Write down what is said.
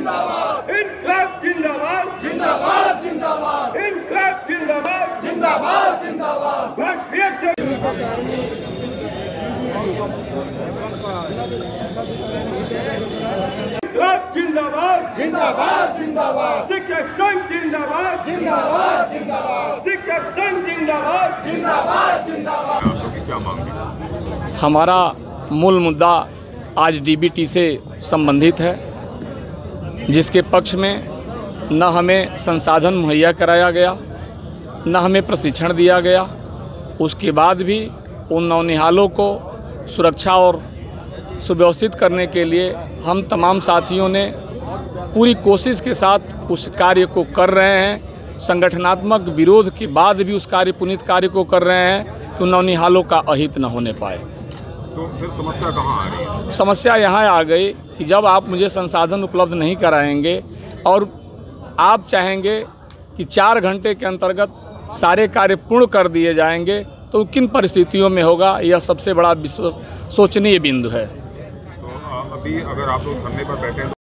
जिंदाबाद, इनकलाब जिंदाबाद, जिंदाबाद जिंदाबाद, इनकलाब जिंदाबाद, जिंदाबाद जिंदाबाद। भारतीय से इनकलाब जिंदाबाद, जिंदाबाद जिंदाबाद, शिक्षक संघ जिंदाबाद, जिंदाबाद जिंदाबाद, शिक्षक संघ जिंदाबाद, जिंदाबाद जिंदाबाद। हमारा मूल मुद्दा आज डीबीटी से संबंधित है, जिसके पक्ष में न हमें संसाधन मुहैया कराया गया, न हमें प्रशिक्षण दिया गया। उसके बाद भी उन नौनिहालों को सुरक्षा और सुव्यवस्थित करने के लिए हम तमाम साथियों ने पूरी कोशिश के साथ उस कार्य को कर रहे हैं। संगठनात्मक विरोध के बाद भी उस पुनीत कार्य को कर रहे हैं कि नौनिहालों का अहित न होने पाए। तो फिर समस्या कहाँ आ रही है? समस्या यहाँ आ गई कि जब आप मुझे संसाधन उपलब्ध नहीं कराएंगे और आप चाहेंगे कि 4 घंटे के अंतर्गत सारे कार्य पूर्ण कर दिए जाएंगे, तो किन परिस्थितियों में होगा, यह सबसे बड़ा सोचनीय बिंदु है। तो अभी अगर आप लोग धरने पर बैठे हैं